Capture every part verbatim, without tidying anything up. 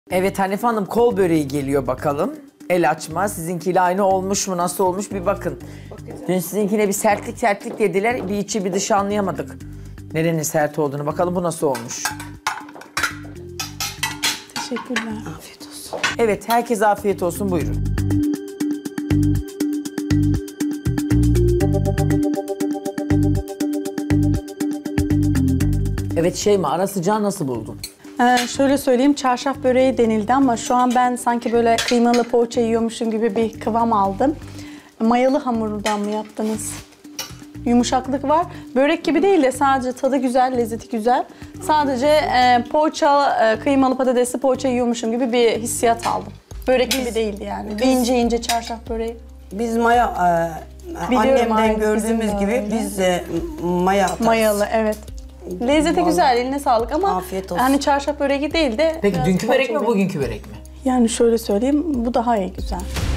Evet Hanife Hanım, kol böreği geliyor bakalım. El açma. Sizinkiyle aynı olmuş mu? Nasıl olmuş bir bakın. Dün sizinkine bir sertlik sertlik dediler. Bir içi bir dışı anlayamadık. Nerenin sert olduğunu. Bakalım bu nasıl olmuş. Teşekkürler. Afiyet olsun. Evet, herkese afiyet olsun. Buyurun. Evet Şeyma, ara sıcağı nasıl buldun? Ee, şöyle söyleyeyim, çarşaf böreği denildi ama şu an ben sanki böyle kıymalı poğaça yiyormuşum gibi bir kıvam aldım. Mayalı hamurdan mı yaptınız? Yumuşaklık var. Börek gibi değil de sadece tadı güzel, lezzeti güzel. Sadece e, poğaça, e, kıymalı patatesli poğaça yiyormuşum gibi bir hissiyat aldım. Börek gibi değildi yani. Bir ince ince çarşaf böreği. Biz maya, e, Biliyorum, annemden aynı, gördüğümüz bizim de gibi öyle. biz de maya atarız. Mayalı, evet. Lezzeti Vallahi. güzel, eline sağlık ama Afiyet olsun. hani çarşaf böreği değil de... Peki biraz dünkü börek poğaça mi, bugünkü börek mi? Yani şöyle söyleyeyim, bu daha iyi, güzel.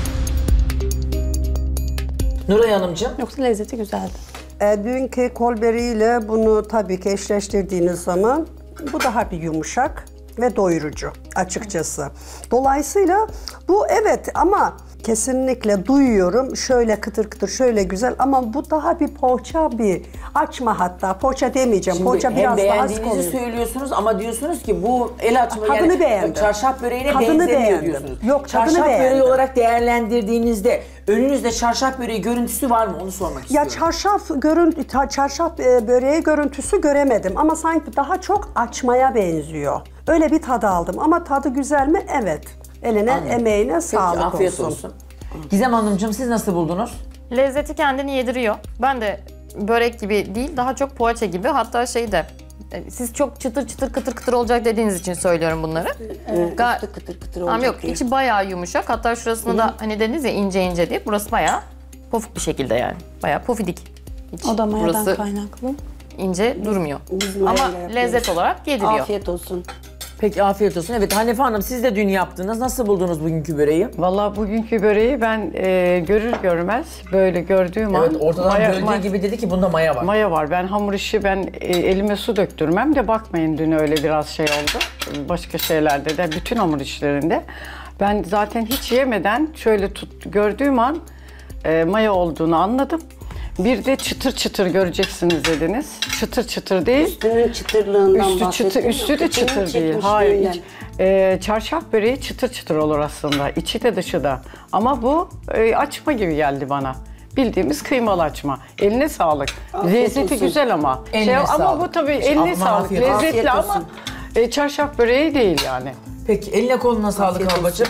Nuray Hanımcığım. Yoksa lezzeti güzeldi. E, dünkü kolberiyle bunu tabii ki eşleştirdiğiniz zaman bu daha bir yumuşak ve doyurucu açıkçası. Dolayısıyla bu evet ama kesinlikle duyuyorum şöyle kıtır kıtır şöyle güzel ama bu daha bir poğaça bir açma hatta poğaça demeyeceğim. Şimdi poğaça hem biraz daha az beğendiğinizi konuyor. söylüyorsunuz ama diyorsunuz ki bu el açma Tadını yani beğendim. çarşaf böreğine Tadını benzemiyor beğendim. diyorsunuz. Yok, tadını çarşaf böreği beğendim. olarak değerlendirdiğinizde önünüzde çarşaf böreği görüntüsü var mı? Onu sormak Ya istiyorum. çarşaf görüntü çarşaf e, böreği görüntüsü göremedim ama sanki daha çok açmaya benziyor. Öyle bir tadı aldım ama tadı güzel mi? Evet. Eline, Anladım. emeğine Peki, sağlık afiyet olsun. olsun. Gizem Hanımcığım, siz nasıl buldunuz? Lezzeti kendini yediriyor. Ben de börek gibi değil, daha çok poğaça gibi. Hatta şey de, e, siz çok çıtır çıtır kıtır kıtır olacak dediğiniz için söylüyorum bunları. Evet, Ga- kıtır kıtır kıtır Tamam, olacak yok, diye. içi bayağı yumuşak. Hatta şurasını da hani dediniz ya ince ince diye. Burası bayağı pofuk bir şekilde yani. Bayağı pofidik. Hiç O da mayadan burası kaynaklı. ince durmuyor. Biz mayayla Ama yapıyoruz. lezzet olarak yediriyor. Afiyet olsun. Peki afiyet olsun. Evet Hanife Hanım, siz de dün yaptınız. Nasıl buldunuz bugünkü böreği? Vallahi bugünkü böreği ben e, görür görmez böyle gördüğüm Evet, an ortadan maya, böldüğü ma- gibi dedi ki bunda maya var. maya var. Ben hamur işi ben e, elime su döktürmem de bakmayın dün öyle biraz şey oldu. Başka şeylerde de bütün hamur işlerinde. Ben zaten hiç yemeden şöyle tut, gördüğüm an e, maya olduğunu anladım. Bir de çıtır çıtır göreceksiniz dediniz. Çıtır çıtır değil. Üstünün çıtırlığından Üstü çıtır, bahsettim. üstü de İçinin çıtır değil. çekmişliğinden. Hayır. iç- e, çarşaf böreği çıtır çıtır olur aslında. İçi de dışı da. Ama bu e, açma gibi geldi bana. Bildiğimiz kıymalı açma. Eline sağlık. Afiyet Lezzeti olsun. güzel ama. Eline ama sağlık. bu tabii Şey, eline aman sağlık. afiyet- Lezzetli afiyet ama olsun. e, çarşaf böreği değil yani. Peki eline koluna sağlık Afiyet olsun. ablacığım.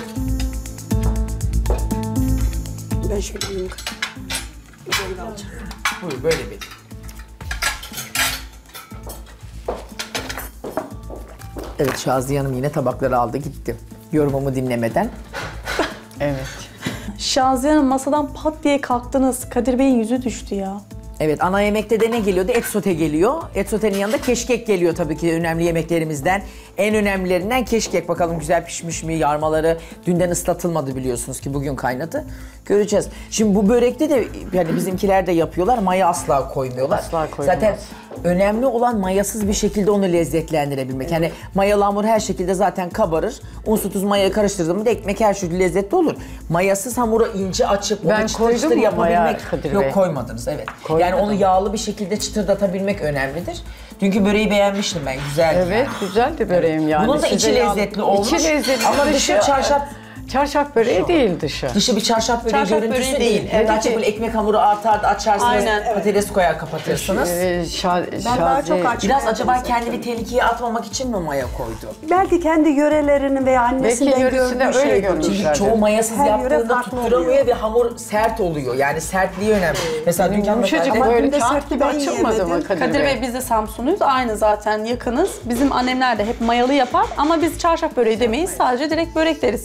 Ben şöyle alayım. Böyle alacağım. Buyur böyle bir. Evet Şaziye Hanım yine tabakları aldı gitti. Yorumumu dinlemeden. Evet. Şaziye Hanım, masadan pat diye kalktınız. Kadir Bey'in yüzü düştü ya. Evet, ana yemekte de ne geliyordu? Et sote geliyor. Et sotenin yanında keşkek geliyor tabii ki önemli yemeklerimizden. En önemlilerinden keşkek. Bakalım güzel pişmiş mi? Yarmaları dünden ıslatılmadı biliyorsunuz ki bugün kaynadı. Göreceğiz. Şimdi bu börekte de yani bizimkiler de yapıyorlar. Maya asla koymuyorlar. Asla koyulmaz. Zaten önemli olan mayasız bir şekilde onu lezzetlendirebilmek. Yani mayalı hamur her şekilde zaten kabarır. Un, su, tuz, mayayı karıştırdığımda ekmek her türlü lezzetli olur. Mayasız hamuru ince açıp Ben onu çıtır koydum çıtır mu maya, yapabilmek. Kadir Yok Bey? koymadınız evet. Koymadım. Yani onu yağlı bir şekilde çıtırdatabilmek önemlidir. Dünkü böreği beğenmiştim ben, güzeldi. Evet, güzeldi böreğim yani. Bunun da Size içi yağ- lezzetli olmuş. İçi lezzetli. Ama dışı çarşaf, Çarşaf böreği değil dışı. dışı bir çarşaf böreği Çarşaf görüntüsü böreği değil. değil, Evet. evet. Daha çok böyle ekmek hamuru artar da açarsınız, Aynen. patates koyar kapatırsınız. Ee, şa- Ben daha şazi- çok aç- Biraz acaba kendini tehlikeye atmamak için mi maya koydu? Belki kendi yörelerinin veya annesinden Belki yöresinde gördüğü öyle şey. görmüş. Çünkü Güzeldi. çoğu mayasız Her yöre yaptığında farklı tutturamıyor oluyor. ve hamur sert oluyor. Yani sertliği önemli. Mesela dünkü Yumuşacık hanımefendi... böyle dün de kağıt sertli gibi ben açılmadı mı yiyemedim. Kadir, Kadir Bey? Bey, biz de Samsunluyuz. Aynı zaten, yakınız. Bizim annemler de hep mayalı yapar ama biz çarşaf böreği demeyiz. Sadece direkt börek deriz. Belki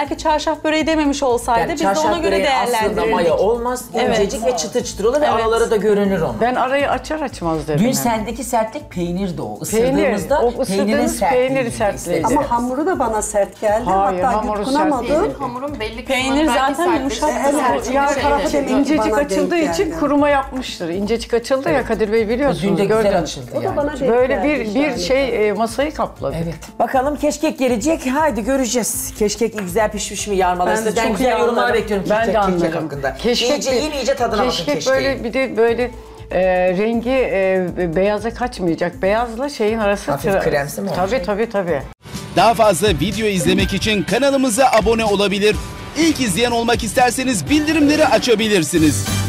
Belki çarşaf böreği dememiş olsaydı Yani biz de çarşaf ona göre böreği aslında değerlendirirdik. maya olmaz. Evet. İncecik ve çıtır çıtır olur ve Evet. aralara da görünür onun. Ben arayı açar açmaz dedim. Dün yani. sendeki sertlik peynir de o. Peynir, Isırdığımızda o peynirin ısırdığınız sertliği. peynir sertliği. Ama hamuru da bana sert geldi. Hayır, Hatta hamuru yutkunamadım. sert Hamurun belli Peynir kısmı belki zaten sertleşir. yumuşak. Evet, Sertleşir. yan Şey tarafı de- demek ki İncecik bana açıldığı denk için geldi. kuruma yapmıştır. İncecik açıldı ya Kadir Bey biliyorsunuz. Dün de güzel gördüm. açıldı O da yani. bana denk Böyle geldi bir bir yani. şey e, masayı kapladı. Evet. Bakalım keşkek gelecek. Haydi göreceğiz. Keşkek güzel pişmiş mi yarmaları. Ben de Sizden çok güzel iyi yorumlar anlarım. bekliyorum Ben keşkek, de keşkek anlarım. hakkında. Keşkek iyice bir- yiyin iyice tadına bakın keşkek keşkeği. böyle bir de böyle e, rengi e, beyaza kaçmayacak. Beyazla şeyin arası. Hafif tıra- kremsi mi olacak? Tabii tabii tabii. Daha fazla video izlemek için kanalımıza abone olabilir. İlk izleyen olmak isterseniz bildirimleri açabilirsiniz.